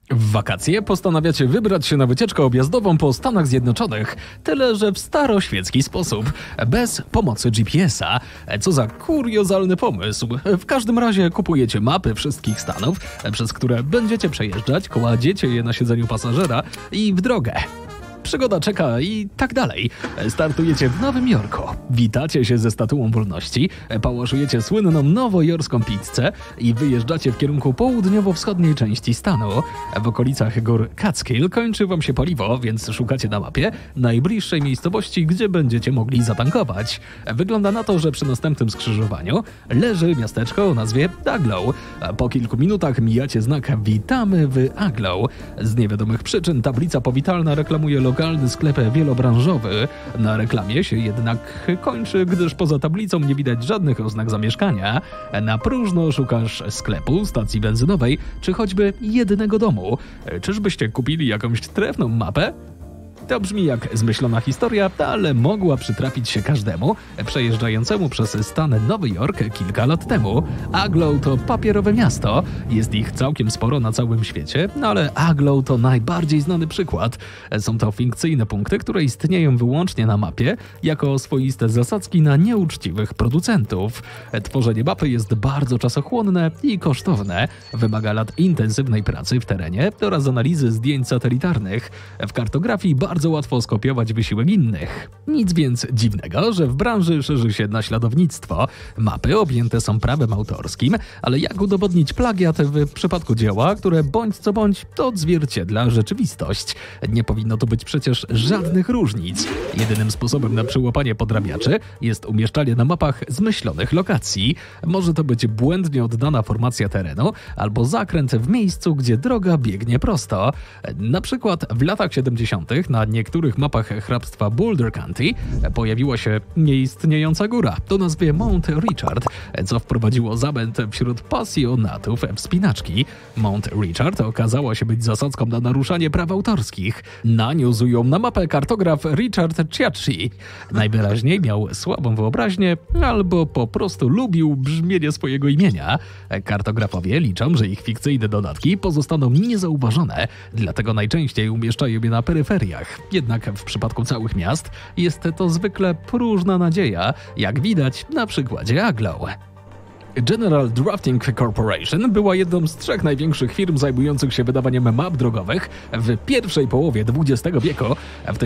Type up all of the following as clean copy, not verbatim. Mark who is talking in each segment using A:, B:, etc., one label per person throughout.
A: W wakacje postanawiacie wybrać się na wycieczkę objazdową po Stanach Zjednoczonych, tyle że w staroświecki sposób, bez pomocy GPS-a. Co za kuriozalny pomysł. W każdym razie kupujecie mapy wszystkich stanów, przez które będziecie przejeżdżać, kładziecie je na siedzeniu pasażera i w drogę. Przygoda czeka i tak dalej. Startujecie w Nowym Jorku, witacie się ze Statuą Wolności, pałaszujecie słynną nowojorską pizzę i wyjeżdżacie w kierunku południowo-wschodniej części stanu. W okolicach gór Catskill kończy wam się paliwo, więc szukacie na mapie najbliższej miejscowości, gdzie będziecie mogli zatankować. Wygląda na to, że przy następnym skrzyżowaniu leży miasteczko o nazwie Aglow. Po kilku minutach mijacie znak "Witamy w Aglow". Z niewiadomych przyczyn tablica powitalna reklamuje lokalny sklep wielobranżowy. Na reklamie się jednak kończy, gdyż poza tablicą nie widać żadnych oznak zamieszkania. Na próżno szukasz sklepu, stacji benzynowej, czy choćby jednego domu. Czyżbyście kupili jakąś trefną mapę? To brzmi jak zmyślona historia, ale mogła przytrafić się każdemu przejeżdżającemu przez stan Nowy Jork kilka lat temu. Aglow to papierowe miasto, jest ich całkiem sporo na całym świecie, ale Aglow to najbardziej znany przykład. Są to fikcyjne punkty, które istnieją wyłącznie na mapie, jako swoiste zasadzki na nieuczciwych producentów. Tworzenie mapy jest bardzo czasochłonne i kosztowne, wymaga lat intensywnej pracy w terenie oraz analizy zdjęć satelitarnych. W kartografii bardzo łatwo skopiować wysiłek innych. Nic więc dziwnego, że w branży szerzy się naśladownictwo. Mapy objęte są prawem autorskim, ale jak udowodnić plagiat w przypadku dzieła, które bądź co bądź to odzwierciedla rzeczywistość? Nie powinno tu być przecież żadnych różnic. Jedynym sposobem na przyłapanie podrabiaczy jest umieszczanie na mapach zmyślonych lokacji. Może to być błędnie oddana formacja terenu albo zakręt w miejscu, gdzie droga biegnie prosto. Na przykład w latach 70. na niektórych mapach hrabstwa Boulder County pojawiła się nieistniejąca góra o nazwie Mount Richard, co wprowadziło zamęt wśród pasjonatów wspinaczki. Mount Richard okazała się być zasadzką na naruszanie praw autorskich. Naniósł ją na mapę kartograf Richard Ciacci. Najwyraźniej miał słabą wyobraźnię albo po prostu lubił brzmienie swojego imienia. Kartografowie liczą, że ich fikcyjne dodatki pozostaną niezauważone, dlatego najczęściej umieszczają je na peryferiach. Jednak w przypadku całych miast jest to zwykle próżna nadzieja, jak widać na przykładzie Aglow. General Drafting Corporation była jedną z 3 największych firm zajmujących się wydawaniem map drogowych w pierwszej połowie XX wieku. W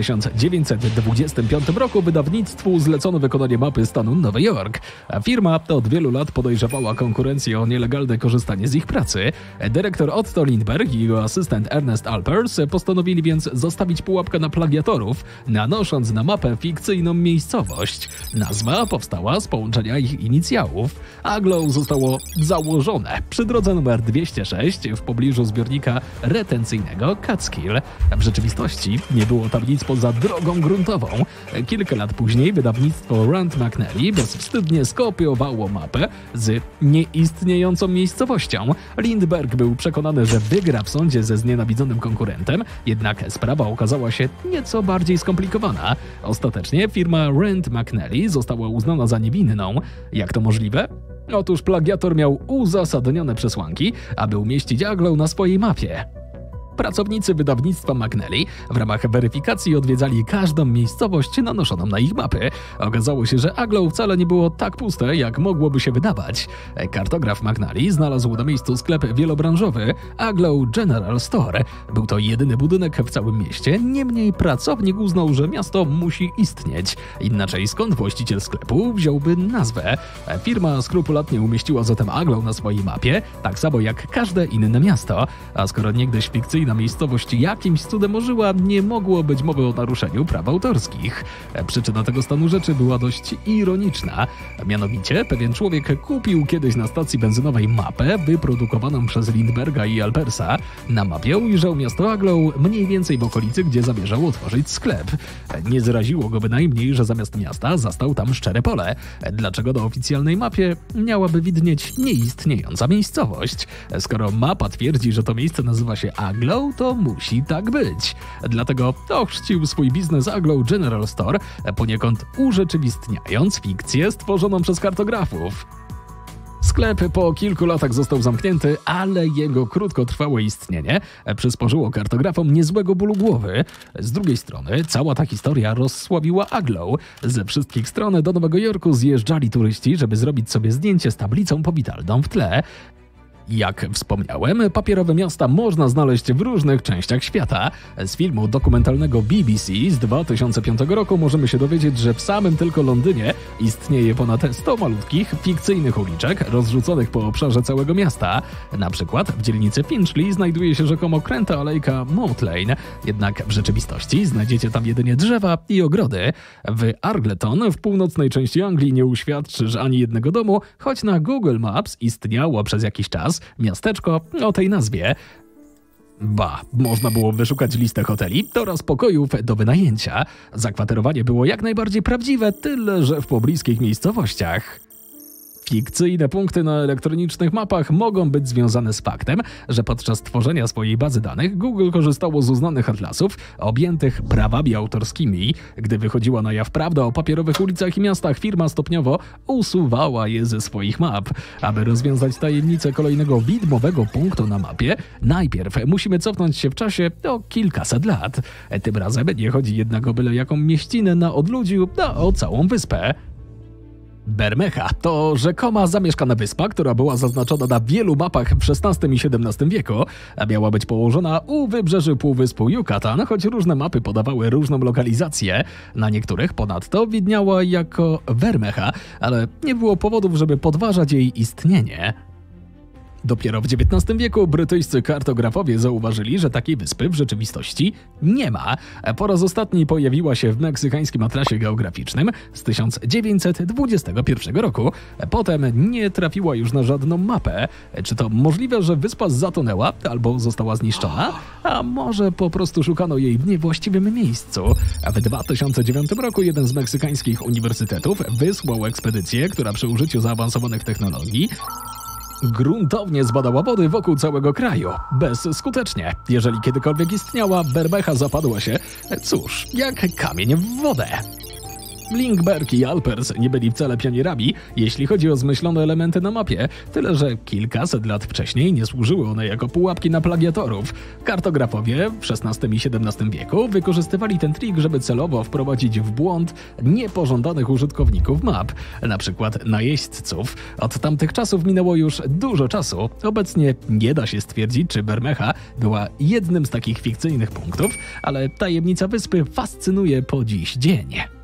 A: 1925 roku wydawnictwu zlecono wykonanie mapy stanu Nowy Jork. Firma od wielu lat podejrzewała konkurencję o nielegalne korzystanie z ich pracy. Dyrektor Otto Lindbergh i jego asystent Ernest Alpers postanowili więc zastawić pułapkę na plagiatorów, nanosząc na mapę fikcyjną miejscowość. Nazwa powstała z połączenia ich inicjałów. Aglow zostało założone przy drodze nr 206 w pobliżu zbiornika retencyjnego Catskill. W rzeczywistości nie było tablic poza drogą gruntową. Kilka lat później wydawnictwo Rand McNally bezwstydnie skopiowało mapę z nieistniejącą miejscowością. Lindbergh był przekonany, że wygra w sądzie ze znienawidzonym konkurentem, jednak sprawa okazała się nieco bardziej skomplikowana. Ostatecznie firma Rand McNally została uznana za niewinną. Jak to możliwe? Otóż plagiator miał uzasadnione przesłanki, aby umieścić Aglow na swojej mapie. Pracownicy wydawnictwa McNally w ramach weryfikacji odwiedzali każdą miejscowość nanoszoną na ich mapy. Okazało się, że Aglow wcale nie było tak puste, jak mogłoby się wydawać. Kartograf McNally znalazł na miejscu sklep wielobranżowy Aglow General Store. Był to jedyny budynek w całym mieście, niemniej pracownik uznał, że miasto musi istnieć. Inaczej skąd właściciel sklepu wziąłby nazwę? Firma skrupulatnie umieściła zatem Aglow na swojej mapie, tak samo jak każde inne miasto. A skoro niegdyś fikcyjna miejscowość jakimś cudem ożyła, nie mogło być mowy o naruszeniu praw autorskich. Przyczyna tego stanu rzeczy była dość ironiczna. Mianowicie pewien człowiek kupił kiedyś na stacji benzynowej mapę wyprodukowaną przez Lindbergha i Alpersa. Na mapie ujrzał miasto Aglow mniej więcej w okolicy, gdzie zamierzał otworzyć sklep. Nie zraziło go bynajmniej, że zamiast miasta zastał tam szczere pole. Dlaczego na oficjalnej mapie miałaby widnieć nieistniejąca miejscowość? Skoro mapa twierdzi, że to miejsce nazywa się Aglow, to musi tak być. Dlatego ochrzcił swój biznes Aglow General Store, poniekąd urzeczywistniając fikcję stworzoną przez kartografów. Sklep po kilku latach został zamknięty, ale jego krótkotrwałe istnienie przysporzyło kartografom niezłego bólu głowy. Z drugiej strony cała ta historia rozsławiła Agloe. Ze wszystkich stron do Nowego Jorku zjeżdżali turyści, żeby zrobić sobie zdjęcie z tablicą powitalną w tle. Jak wspomniałem, papierowe miasta można znaleźć w różnych częściach świata. Z filmu dokumentalnego BBC z 2005 roku możemy się dowiedzieć, że w samym tylko Londynie istnieje ponad 100 malutkich, fikcyjnych uliczek rozrzuconych po obszarze całego miasta. Na przykład w dzielnicy Finchley znajduje się rzekomo kręta alejka Moat Lane, jednak w rzeczywistości znajdziecie tam jedynie drzewa i ogrody. W Argleton w północnej części Anglii nie uświadczysz ani jednego domu, choć na Google Maps istniało przez jakiś czas miasteczko o tej nazwie. Można było wyszukać listę hoteli oraz pokojów do wynajęcia. Zakwaterowanie było jak najbardziej prawdziwe, tyle że w pobliskich miejscowościach. Fikcyjne punkty na elektronicznych mapach mogą być związane z faktem, że podczas tworzenia swojej bazy danych Google korzystało z uznanych atlasów objętych prawami autorskimi. Gdy wychodziła na jaw prawda o papierowych ulicach i miastach, firma stopniowo usuwała je ze swoich map. Aby rozwiązać tajemnicę kolejnego widmowego punktu na mapie, najpierw musimy cofnąć się w czasie o kilkaset lat. Tym razem nie chodzi jednak o byle jaką mieścinę na odludziu, a o całą wyspę. Bermeja to rzekoma zamieszkana wyspa, która była zaznaczona na wielu mapach w XVI i XVII wieku, a miała być położona u wybrzeży półwyspu Yucatan, choć różne mapy podawały różną lokalizację. Na niektórych ponadto widniała jako Bermeja, ale nie było powodów, żeby podważać jej istnienie. Dopiero w XIX wieku brytyjscy kartografowie zauważyli, że takiej wyspy w rzeczywistości nie ma. Po raz ostatni pojawiła się w meksykańskim atlasie geograficznym z 1921 roku. Potem nie trafiła już na żadną mapę. Czy to możliwe, że wyspa zatonęła albo została zniszczona? A może po prostu szukano jej w niewłaściwym miejscu? W 2009 roku jeden z meksykańskich uniwersytetów wysłał ekspedycję, która przy użyciu zaawansowanych technologii gruntownie zbadała wody wokół całego kraju. Bezskutecznie. Jeżeli kiedykolwiek istniała, Bermeja zapadła się, cóż, jak kamień w wodę. Lindbergh i Alpers nie byli wcale pionierami, jeśli chodzi o zmyślone elementy na mapie, tyle że kilkaset lat wcześniej nie służyły one jako pułapki na plagiatorów. Kartografowie w XVI i XVII wieku wykorzystywali ten trik, żeby celowo wprowadzić w błąd niepożądanych użytkowników map, na przykład najeźdźców. Od tamtych czasów minęło już dużo czasu. Obecnie nie da się stwierdzić, czy Bermeja była jednym z takich fikcyjnych punktów, ale tajemnica wyspy fascynuje po dziś dzień.